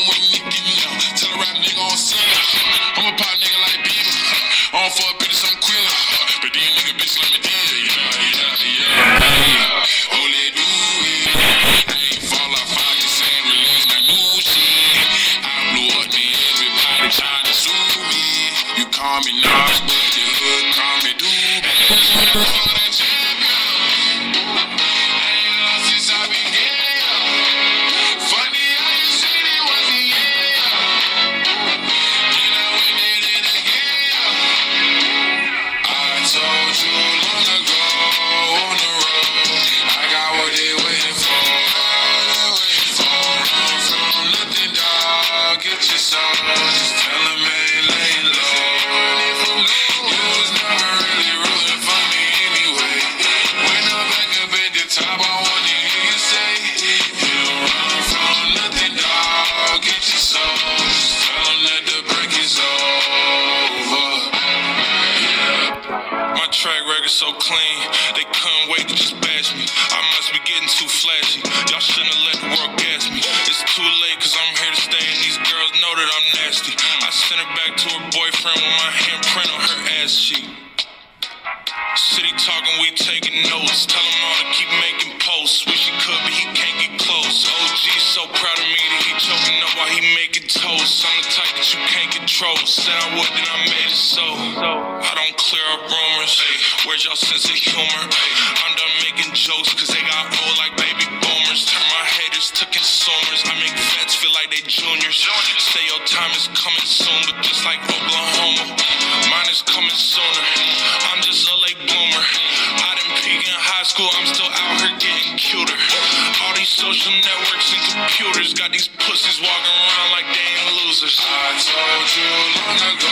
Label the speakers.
Speaker 1: when you get now. Tell a rap nigga on scene. I'm a pop nigga like Bieber. I don't fuck bitches, I'm queer. But these nigga bitch let me deal. Yeah. Holy do it. I ain't fall off, I just ain't release my new shit. I blew up, man. Everybody trying to sue me. You call me Nas, but the hood call me Doobie. Track record so clean, they couldn't wait to just bash me. I must be getting too flashy. Y'all shouldn't have let the world gas me. It's too late cause I'm here to stay and these girls know that I'm nasty. I sent her back to her boyfriend with my handprint on her ass cheek. City talking, we taking notes. Tell him all to keep making posts. Wish he could, but he can't get close. OG so proud of me that he choking up while he making toast. I'm the type that you can't control. Said I would, then I made it so. I don't clear up rumors. Where's y'all sense of humor? I'm done making jokes cause they got old like baby boomers. Turn my haters to consumers. I make vets feel like they juniors. Say your time is coming soon, but just like Oklahoma, mine is coming sooner. I'm just a late bloomer. I didn't peak in high school, I'm still out here getting cuter. All these social networks and computers got these pussies walking around like they ain't losers. I told you long ago.